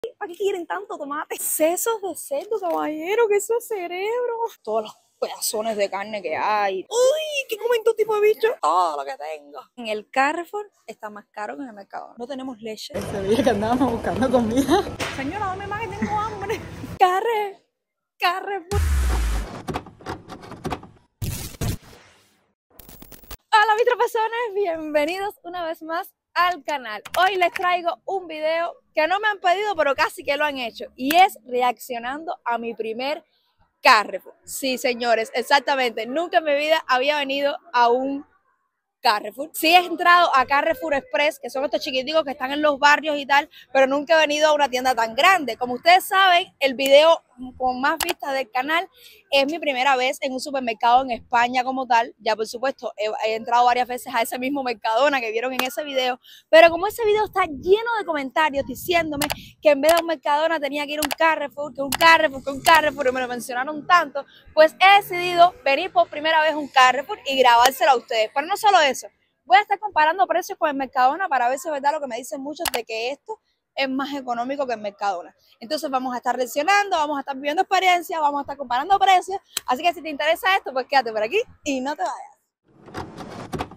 ¿Para qué quieren tanto tomate? Sesos de cerdo, caballero, que eso es cerebro. Todos los pedazones de carne que hay. ¡Uy! ¿Qué comen todo tipo de bicho? Todo lo que tengo. En el Carrefour está más caro que en el mercado. No tenemos leche. Ese día que andábamos buscando comida. Señora, dame más que tengo hambre. Carrefour. Hola mis tropezones, bienvenidos una vez más al canal. Hoy les traigo un video que no me han pedido, pero casi que lo han hecho, y es reaccionando a mi primer Carrefour. Sí, señores, exactamente. Nunca en mi vida había venido a un Carrefour. Sí he entrado a Carrefour Express, que son estos chiquiticos que están en los barrios y tal, pero nunca he venido a una tienda tan grande. Como ustedes saben, el video con más vistas del canal es mi primera vez en un supermercado en España como tal. Ya por supuesto he entrado varias veces a ese mismo Mercadona que vieron en ese video, pero como ese video está lleno de comentarios diciéndome que en vez de un Mercadona tenía que ir a un Carrefour, que un Carrefour, que un Carrefour, y me lo mencionaron tanto, pues he decidido venir por primera vez a un Carrefour y grabárselo a ustedes. Pero no solo eso, voy a estar comparando precios con el Mercadona para ver si es verdad lo que me dicen muchos de que esto es más económico que el Mercadona. Entonces vamos a estar reaccionando, vamos a estar viviendo experiencias, vamos a estar comparando precios. Así que si te interesa esto, pues quédate por aquí y no te vayas.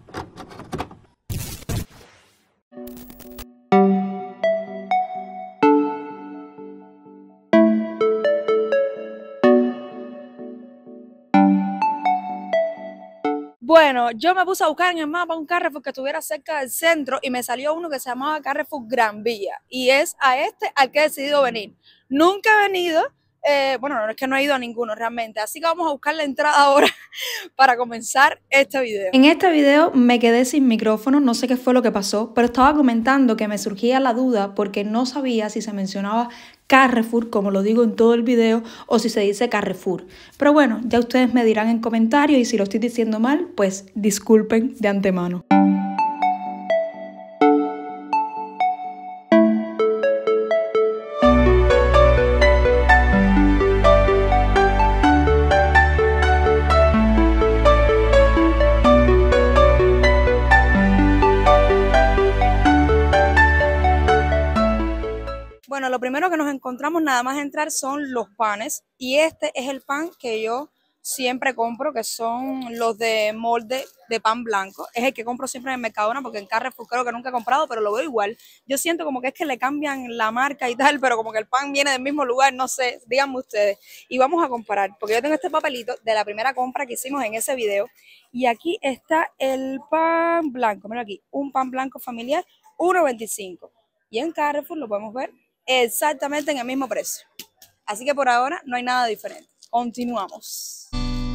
Bueno, yo me puse a buscar en el mapa un Carrefour que estuviera cerca del centro y me salió uno que se llamaba Carrefour Gran Vía, y es a este al que he decidido venir. Nunca he venido, bueno, no es que no he ido a ninguno realmente, así que vamos a buscar la entrada ahora para comenzar este video. En este video me quedé sin micrófono, no sé qué fue lo que pasó, pero estaba comentando que me surgía la duda porque no sabía si se mencionaba Carrefour, como lo digo en todo el video, o si se dice Carrefour. Pero bueno, ya ustedes me dirán en comentarios y si lo estoy diciendo mal, pues disculpen de antemano. Bueno, lo primero que nos encontramos nada más entrar son los panes, y este es el pan que yo siempre compro, que son los de molde de pan blanco. Es el que compro siempre en el Mercadona, porque en Carrefour creo que nunca he comprado, pero lo veo igual. Yo siento como que es que le cambian la marca y tal, pero como que el pan viene del mismo lugar, no sé, díganme ustedes. Y vamos a comparar, porque yo tengo este papelito de la primera compra que hicimos en ese video, y aquí está el pan blanco. Mira aquí, un pan blanco familiar, 1.25. Y en Carrefour lo podemos ver exactamente en el mismo precio. Así que por ahora no hay nada diferente. Continuamos.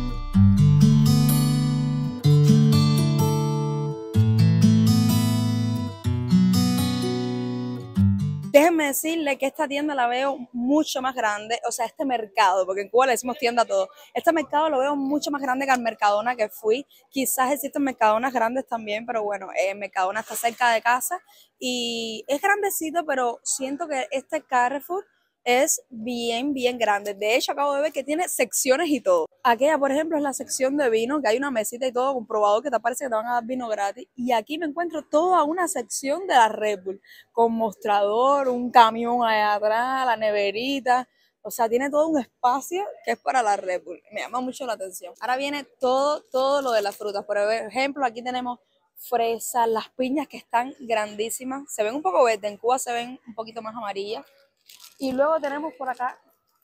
Déjenme decirle que esta tienda la veo mucho más grande, o sea, este mercado, porque en Cuba le decimos tienda a todo. Este mercado lo veo mucho más grande que al Mercadona que fui. Quizás existen Mercadonas grandes también, pero bueno, el Mercadona está cerca de casa y es grandecito, pero siento que este Carrefour es bien grande. De hecho, acabo de ver que tiene secciones y todo. Aquella, por ejemplo, es la sección de vino, que hay una mesita y todo, comprobado que te parece que te van a dar vino gratis. Y aquí me encuentro toda una sección de la Red Bull, con mostrador, un camión allá atrás, la neverita. O sea, tiene todo un espacio que es para la Red Bull. Me llama mucho la atención. Ahora viene todo lo de las frutas. Por ejemplo, aquí tenemos fresas, las piñas que están grandísimas. Se ven un poco verdes, en Cuba se ven un poquito más amarillas. Y luego tenemos por acá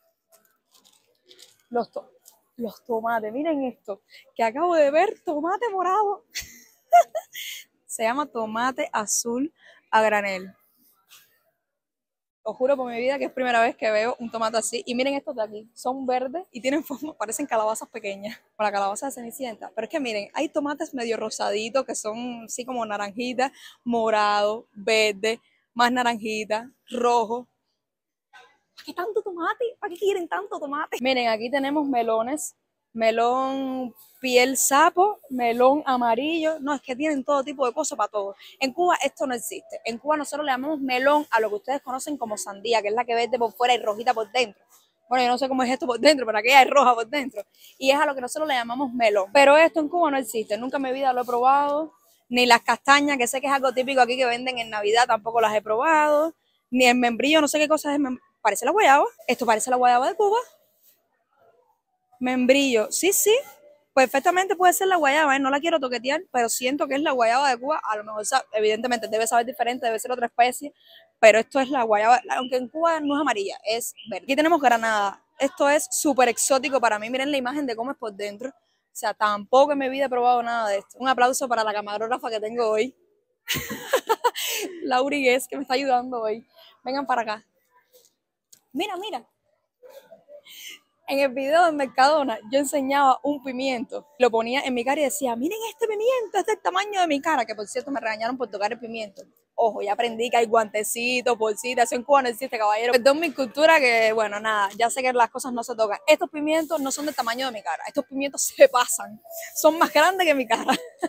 los tomates. Miren esto, que acabo de ver, tomate morado. Se llama tomate azul a granel. Os juro por mi vida que es primera vez que veo un tomate así. Y miren estos de aquí, son verdes y tienen forma, parecen calabazas pequeñas, para la calabaza de Cenicienta. Pero es que miren, hay tomates medio rosaditos que son así como naranjitas, morado, verde, más naranjita, rojo. ¿Para qué tanto tomate? ¿Para qué quieren tanto tomate? Miren, aquí tenemos melones, melón piel sapo, melón amarillo. No, es que tienen todo tipo de cosas para todo. En Cuba esto no existe. En Cuba nosotros le llamamos melón a lo que ustedes conocen como sandía, que es la que verde por fuera y rojita por dentro. Bueno, yo no sé cómo es esto por dentro, pero aquella es roja por dentro. Y es a lo que nosotros le llamamos melón. Pero esto en Cuba no existe. Nunca en mi vida lo he probado. Ni las castañas, que sé que es algo típico aquí que venden en Navidad, tampoco las he probado. Ni el membrillo, no sé qué cosa es. Parece la guayaba. Esto parece la guayaba de Cuba. Membrillo, sí, sí. Perfectamente puede ser la guayaba, ¿eh? No la quiero toquetear, pero siento que es la guayaba de Cuba. A lo mejor, evidentemente, debe saber diferente, debe ser otra especie, pero esto es la guayaba, aunque en Cuba no es amarilla, es verde. Aquí tenemos granada. Esto es súper exótico para mí. Miren la imagen de cómo es por dentro. O sea, tampoco en mi vida he probado nada de esto. Un aplauso para la camarógrafa que tengo hoy, Lauri Guess, que me está ayudando hoy. Vengan para acá. Mira, mira. En el video de Mercadona yo enseñaba un pimiento, lo ponía en mi cara y decía, miren este pimiento, este es el tamaño de mi cara, que por cierto me regañaron por tocar el pimiento. Ojo, ya aprendí que hay guantecitos, bolsitas, eso en Cuba no existe, caballero. Perdón mi cultura que, bueno, nada, ya sé que las cosas no se tocan. Estos pimientos no son del tamaño de mi cara, estos pimientos se pasan, son más grandes que mi cara.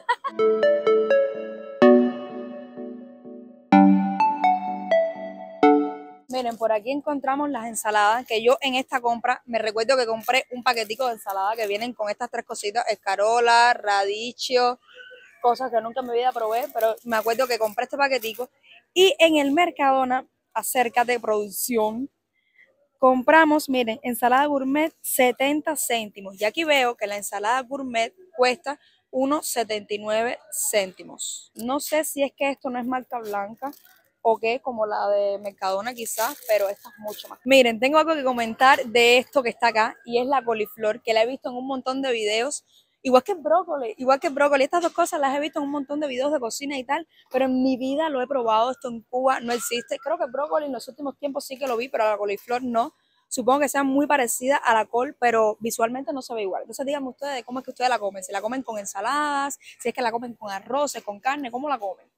Miren, por aquí encontramos las ensaladas, que yo en esta compra, me recuerdo que compré un paquetico de ensalada que vienen con estas tres cositas, escarola, radicho, cosas que nunca en mi vida probé, pero me acuerdo que compré este paquetico. Y en el Mercadona, acércate producción, compramos, miren, ensalada gourmet 70 céntimos. Y aquí veo que la ensalada gourmet cuesta unos 79 céntimos. No sé si es que esto no es marca blanca o qué, como la de Mercadona quizás, pero esta es mucho más. Miren, tengo algo que comentar de esto que está acá y es la coliflor, que la he visto en un montón de videos. Igual que el brócoli, igual que el brócoli. Estas dos cosas las he visto en un montón de videos de cocina y tal, pero en mi vida lo he probado. Esto en Cuba no existe. Creo que el brócoli en los últimos tiempos sí que lo vi, pero la coliflor no. Supongo que sea muy parecida a la col, pero visualmente no se ve igual. Entonces díganme ustedes cómo es que ustedes la comen. Si la comen con ensaladas, si es que la comen con arroz, con carne, ¿cómo la comen?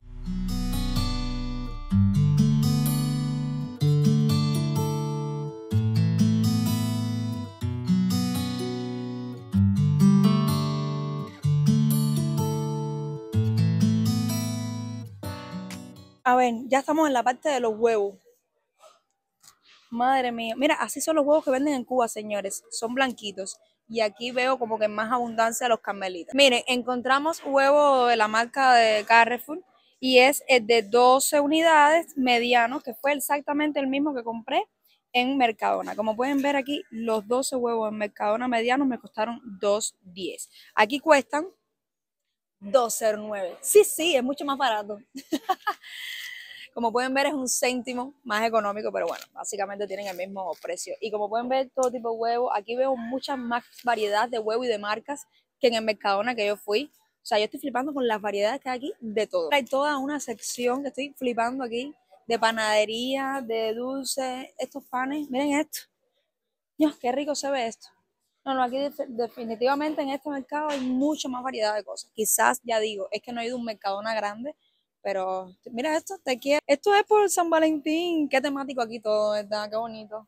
A ver, ya estamos en la parte de los huevos. Madre mía, mira, así son los huevos que venden en Cuba, señores. Son blanquitos. Y aquí veo como que en más abundancia los carmelitas. Miren, encontramos huevo de la marca de Carrefour y es el de 12 unidades mediano, que fue exactamente el mismo que compré en Mercadona. Como pueden ver aquí, los 12 huevos en Mercadona medianos me costaron 2.10. Aquí cuestan 2.09. Sí, sí, es mucho más barato. Como pueden ver es un céntimo más económico, pero bueno, básicamente tienen el mismo precio. Y como pueden ver todo tipo de huevo, aquí veo mucha más variedad de huevo y de marcas que en el Mercadona que yo fui. O sea, yo estoy flipando con las variedades que hay aquí de todo. Hay toda una sección que estoy flipando aquí de panadería, de dulce, estos panes. Miren esto. Dios, qué rico se ve esto. No, no, aquí definitivamente en este mercado hay mucha más variedad de cosas. Quizás, ya digo, es que no he ido a un Mercadona grande, pero mira esto, te quiero. Esto es por San Valentín. Qué temático aquí todo, ¿verdad? Qué bonito.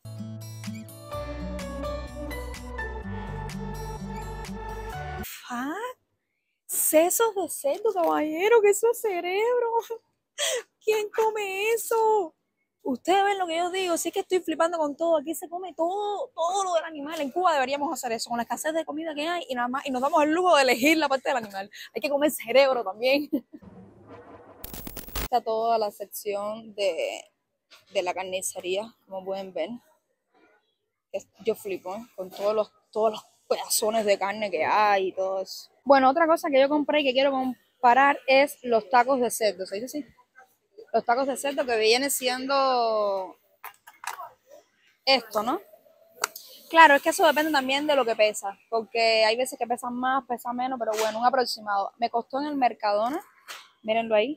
Ah, sesos de cerdo, caballero, que eso es cerebro. ¿Quién come eso? Ustedes ven lo que yo digo, sí es que estoy flipando con todo, aquí se come todo, todo lo del animal. En Cuba deberíamos hacer eso, con la escasez de comida que hay y nada más, y nos damos el lujo de elegir la parte del animal. Hay que comer cerebro también. Está toda la sección de la carnicería, como pueden ver. Yo flipo, ¿eh? Con todos los pedazones de carne que hay y todo eso. Bueno, otra cosa que yo compré y que quiero comparar es los tacos de cerdo, ¿se dice así? Los tacos de cerdo que viene siendo esto, ¿no? Claro, es que eso depende también de lo que pesa, porque hay veces que pesan más, pesan menos, pero bueno, un aproximado. Me costó en el Mercadona, mírenlo ahí,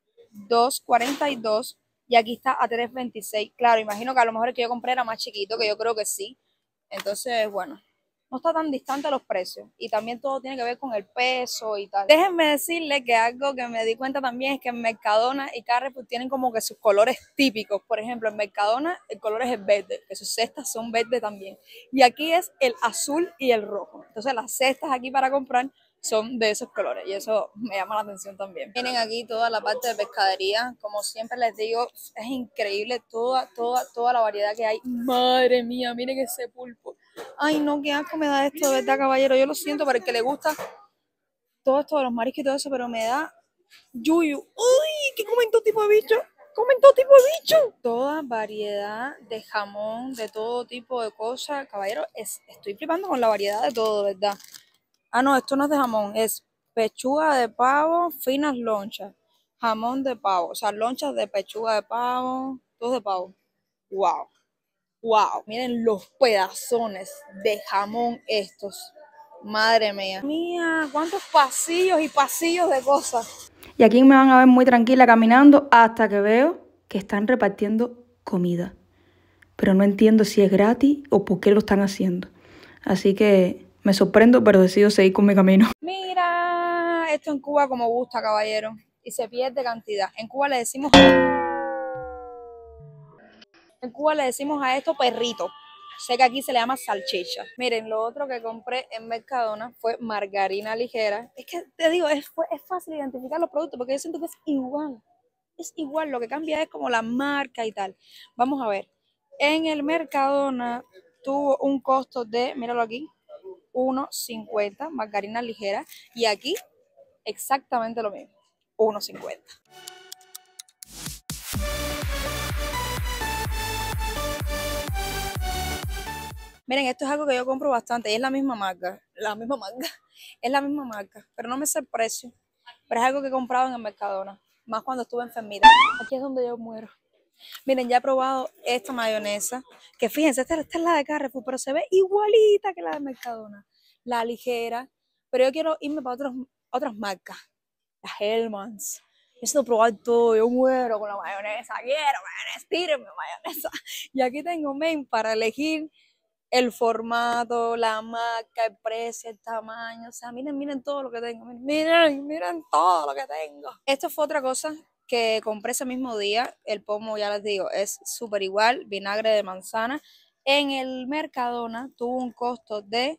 2.42 y aquí está a 3.26. Claro, imagino que a lo mejor el que yo compré era más chiquito, que yo creo que sí. Entonces, bueno, no está tan distante los precios y también todo tiene que ver con el peso y tal. Déjenme decirle que algo que me di cuenta también es que en Mercadona y Carrefour tienen como que sus colores típicos. Por ejemplo, en Mercadona el color es el verde, que sus cestas son verdes también. Y aquí es el azul y el rojo. Entonces las cestas aquí para comprar son de esos colores y eso me llama la atención también. Tienen aquí toda la parte de pescadería, como siempre les digo, es increíble toda la variedad que hay. Madre mía, miren ese pulpo. Ay, no, qué asco me da esto, de verdad, caballero. Yo lo siento para el que le gusta todo esto de los mariscos y todo eso, pero me da yuyu. Uy, ¿qué comen todo tipo de bichos? comen todo tipo de bicho. Toda variedad de jamón, de todo tipo de cosas. Caballero, estoy flipando con la variedad de todo, ¿verdad? Ah, no, esto no es de jamón, es pechuga de pavo, finas lonchas. Jamón de pavo, o sea, lonchas de pechuga de pavo, todo de pavo. Wow, wow. Miren los pedazones de jamón estos. Madre mía. Mía, cuántos pasillos y pasillos de cosas. Y aquí me van a ver muy tranquila caminando hasta que veo que están repartiendo comida. Pero no entiendo si es gratis o por qué lo están haciendo. Así que me sorprendo, pero decido seguir con mi camino. Mira, esto en Cuba como gusta, caballero. Y se pierde cantidad. En Cuba le decimos a esto perrito. Sé que aquí se le llama salchicha. Miren, lo otro que compré en Mercadona fue margarina ligera. Es que te digo, es fácil identificar los productos porque yo siento que es igual. Es igual, lo que cambia es como la marca y tal. Vamos a ver. En el Mercadona tuvo un costo de, míralo aquí, 1.50, margarina ligera. Y aquí exactamente lo mismo, 1.50. Miren, esto es algo que yo compro bastante y es es la misma marca, pero no me sé el precio. Pero es algo que he comprado en el Mercadona, más cuando estuve enfermita. Aquí es donde yo muero. Miren, ya he probado esta mayonesa, que fíjense, esta es la de Carrefour, pero se ve igualita que la de Mercadona. La ligera, pero yo quiero irme para otras marcas. Las Hellmann's. Yo necesito probar todo, yo muero con la mayonesa, quiero mayonesa, tírenme mayonesa. Y aquí tengo men para elegir el formato, la marca, el precio, el tamaño. O sea, miren todo lo que tengo. Miren todo lo que tengo. Esto fue otra cosa que compré ese mismo día. El pomo, ya les digo, es súper igual. Vinagre de manzana. En el Mercadona tuvo un costo de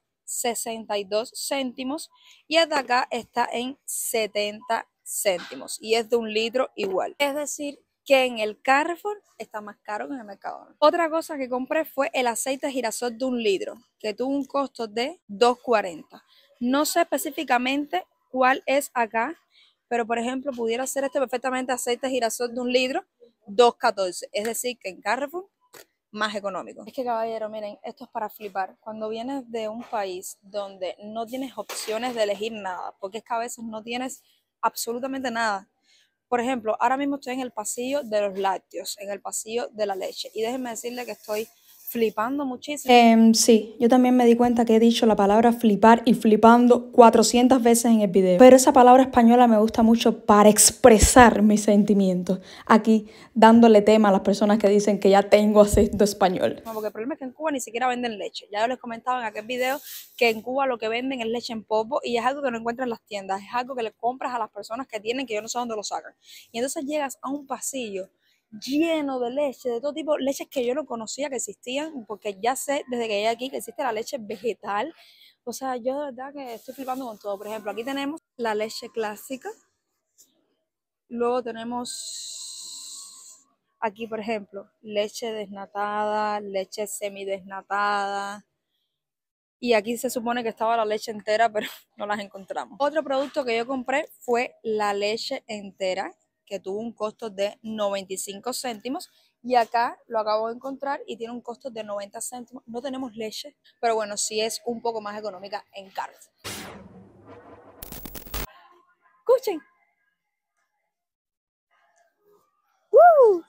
62 céntimos y hasta acá está en 70 céntimos y es de 1 litro igual. Es decir, que en el Carrefour está más caro que en el Mercadona. Otra cosa que compré fue el aceite de girasol de 1 litro, que tuvo un costo de 2.40. No sé específicamente cuál es acá, pero por ejemplo pudiera ser este perfectamente aceite de girasol de 1 litro, 2.14. Es decir, que en Carrefour más económico. Es que caballero, miren, esto es para flipar. Cuando vienes de un país donde no tienes opciones de elegir nada, porque es que a veces no tienes absolutamente nada. Por ejemplo, ahora mismo estoy en el pasillo de los lácteos, en el pasillo de la leche. Y déjenme decirle que estoy flipando muchísimo. Sí, yo también me di cuenta que he dicho la palabra flipar y flipando 400 veces en el video. Pero esa palabra española me gusta mucho para expresar mis sentimientos. Aquí, dándole tema a las personas que dicen que ya tengo acento español. No, porque el problema es que en Cuba ni siquiera venden leche. Ya yo les comentaba en aquel video que en Cuba lo que venden es leche en polvo y es algo que no encuentras en las tiendas. Es algo que le compras a las personas que tienen, que yo no sé dónde lo sacan. Y entonces llegas a un pasillo lleno de leche, de todo tipo, leches que yo no conocía que existían, porque ya sé desde que llegué aquí que existe la leche vegetal. O sea, yo de verdad que estoy flipando con todo. Por ejemplo, aquí tenemos la leche clásica, luego tenemos aquí, por ejemplo, leche desnatada, leche semidesnatada, y aquí se supone que estaba la leche entera, pero no las encontramos. Otro producto que yo compré fue la leche entera, que tuvo un costo de 95 céntimos. Y acá lo acabo de encontrar y tiene un costo de 90 céntimos. No tenemos leche, pero bueno, sí es un poco más económica en Carrefour. Escuchen. ¡Woo!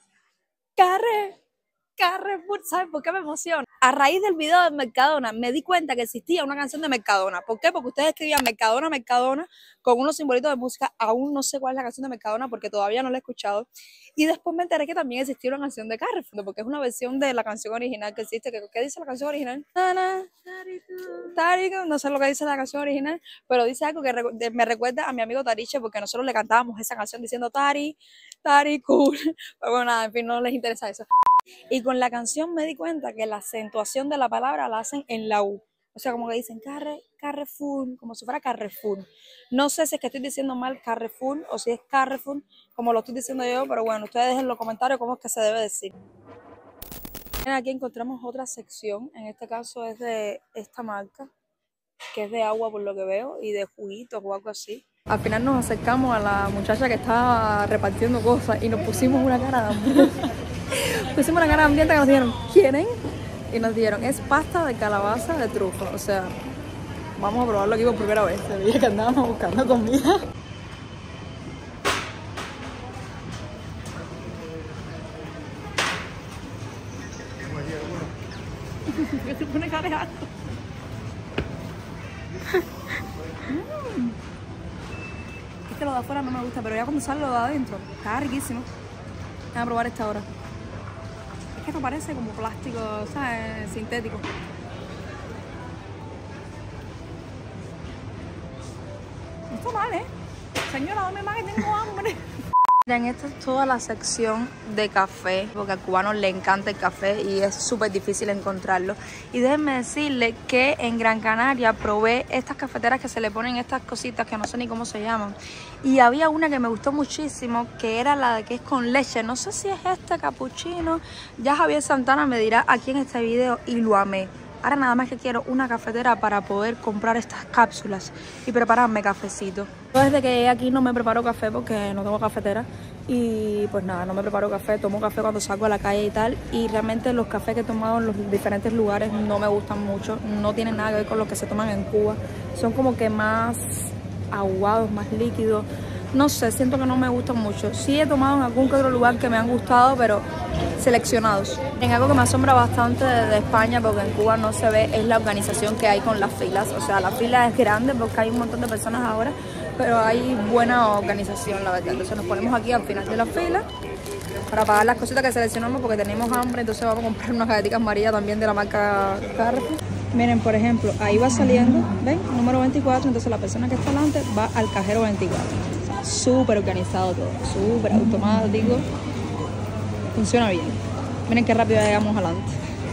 Carrefour, ¿sabes por qué me emociona? A raíz del video de Mercadona me di cuenta que existía una canción de Mercadona. ¿Por qué? Porque ustedes escribían Mercadona, Mercadona, con unos simbolitos de música. Aún no sé cuál es la canción de Mercadona porque todavía no la he escuchado. Y después me enteré que también existía una canción de Carrefour, porque es una versión de la canción original que existe. ¿Qué dice la canción original? Tarico, no sé lo que dice la canción original, pero dice algo que me recuerda a mi amigo Tariche, porque nosotros le cantábamos esa canción diciendo Tari, Tari, cool. Pero bueno, nada, en fin, no les interesa eso. Y con la canción me di cuenta que la acentuación de la palabra la hacen en la U. O sea, como que dicen Carrefour, como si fuera Carrefour. No sé si es que estoy diciendo mal Carrefour o si es Carrefour, como lo estoy diciendo yo, pero bueno, ustedes dejen en los comentarios cómo es que se debe decir. Aquí encontramos otra sección, en este caso es de esta marca, que es de agua por lo que veo, y de juguitos o algo así. Al final nos acercamos a la muchacha que estaba repartiendo cosas y nos pusimos una cara de hambrienta. Pusimos una cara hambrienta que nos dijeron, ¿quieren? Y nos dieron, es pasta de calabaza de trufa. O sea, vamos a probarlo aquí por primera vez. Se veía que andábamos buscando comida. Que se pone careado. Es que lo de afuera no me gusta, pero ya cuando sale lo de adentro, está riquísimo. Voy a probar esta ahora. Es que esto parece como plástico, ¿sabes? Sintético. No está mal, ¿eh? Señora, dame más que tengo hambre. Miren, esta es toda la sección de café, porque al cubano le encanta el café y es súper difícil encontrarlo. Y déjenme decirles que en Gran Canaria probé estas cafeteras que se le ponen estas cositas que no sé ni cómo se llaman. Y había una que me gustó muchísimo, que era la de que es con leche. No sé si es este capuchino. Ya Javier Santana me dirá aquí en este video y lo amé. Ahora nada más que quiero una cafetera para poder comprar estas cápsulas y prepararme cafecito. Yo desde que llegué aquí no me preparo café porque no tengo cafetera. Y pues nada, no me preparo café, tomo café cuando salgo a la calle y tal. Y realmente los cafés que he tomado en los diferentes lugares no me gustan mucho. No tienen nada que ver con los que se toman en Cuba. Son como que más aguados, más líquidos. No sé, siento que no me gustan mucho. Sí he tomado en algún que otro lugar que me han gustado, pero seleccionados. En algo que me asombra bastante de España, porque en Cuba no se ve, es la organización que hay con las filas. O sea, la fila es grande porque hay un montón de personas ahora, pero hay buena organización, la verdad. Entonces nos ponemos aquí al final de la fila para pagar las cositas que seleccionamos porque tenemos hambre. Entonces vamos a comprar unas galletitas María también de la marca Carrefour. Miren, por ejemplo, ahí va saliendo, ¿ven? Número 24, entonces la persona que está delante va al cajero 24. Súper organizado todo, súper automático. Funciona bien. Miren qué rápido llegamos adelante.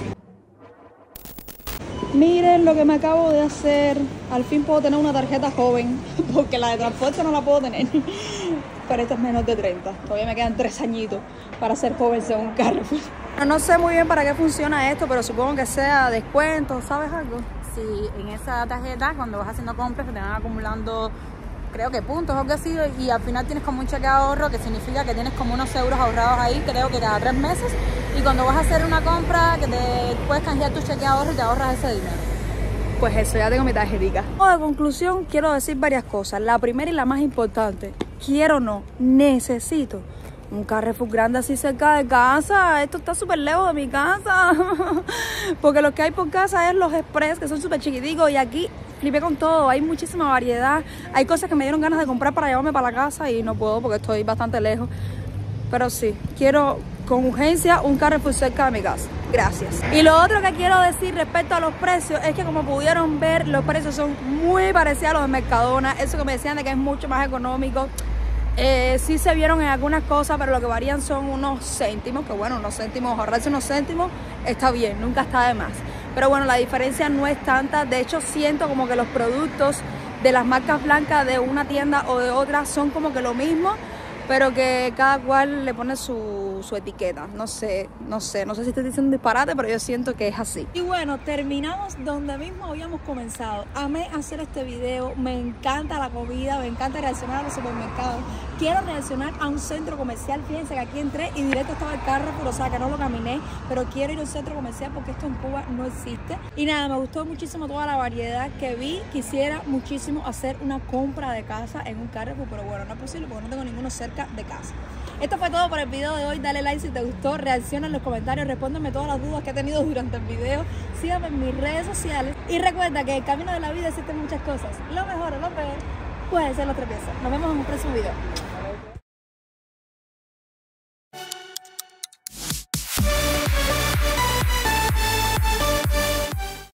Miren lo que me acabo de hacer. Al fin puedo tener una tarjeta joven, porque la de transporte no la puedo tener. Pero esta es menos de 30. Todavía me quedan 3 añitos para ser joven según Carrefour. No sé muy bien para qué funciona esto, pero supongo que sea descuento, ¿sabes algo? Sí, en esa tarjeta cuando vas haciendo compras que te van acumulando, creo que puntos o algo así, y al final tienes como un cheque de ahorro, que significa que tienes como unos euros ahorrados ahí, creo que cada 3 meses, y cuando vas a hacer una compra que te puedes canjear tu cheque de ahorro y te ahorras ese dinero. Pues eso, ya tengo mi tarjetita. De conclusión, quiero decir varias cosas. La primera y la más importante, quiero o no, necesito un Carrefour grande así cerca de casa. Esto está súper lejos de mi casa. Porque lo que hay por casa es los express, que son súper chiquiticos, y aquí flipé con todo, hay muchísima variedad. Hay cosas que me dieron ganas de comprar para llevarme para la casa y no puedo porque estoy bastante lejos. Pero sí, quiero con urgencia un Carrefour cerca de mi casa. Gracias. Y lo otro que quiero decir respecto a los precios es que, como pudieron ver, los precios son muy parecidos a los de Mercadona. Eso que me decían de que es mucho más económico, sí se vieron en algunas cosas, pero lo que varían son unos céntimos, que bueno, unos céntimos, ahorrarse unos céntimos está bien, nunca está de más. Pero bueno, la diferencia no es tanta. De hecho, siento como que los productos de las marcas blancas de una tienda o de otra son como que lo mismo, pero que cada cual le pone su etiqueta. No sé si estoy diciendo un disparate, pero yo siento que es así. Y bueno, terminamos donde mismo habíamos comenzado. Amé hacer este video, me encanta la comida, me encanta reaccionar a los supermercados. Quiero reaccionar a un centro comercial. Fíjense que aquí entré y directo estaba el Carrefour, o sea que no lo caminé, pero quiero ir a un centro comercial porque esto en Cuba no existe. Y nada, me gustó muchísimo toda la variedad que vi. Quisiera muchísimo hacer una compra de casa en un Carrefour, pero bueno, no es posible porque no tengo ninguno cerca de casa. Esto fue todo por el video de hoy. Dale like si te gustó, reacciona en los comentarios, respóndeme todas las dudas que he tenido durante el video, síganme en mis redes sociales y recuerda que en el camino de la vida existen muchas cosas. Lo mejor o lo peor puede ser los tropiezos. Nos vemos en un próximo video.